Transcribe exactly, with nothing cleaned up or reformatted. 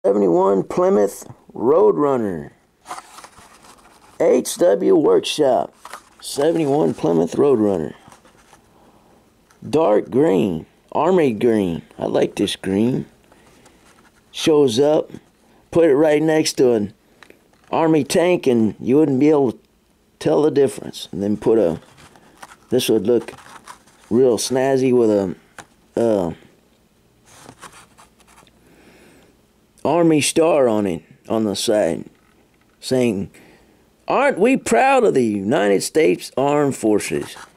seventy-one Plymouth Roadrunner. H W Workshop. seventy-one Plymouth Roadrunner. Dark green. Army green. I like this green. Shows up. Put it right next to an army tank and you wouldn't be able to tell the difference. And then put a... This would look real snazzy with a... Uh, Army star on it, on the side, saying, "Aren't we proud of the United States Armed Forces?"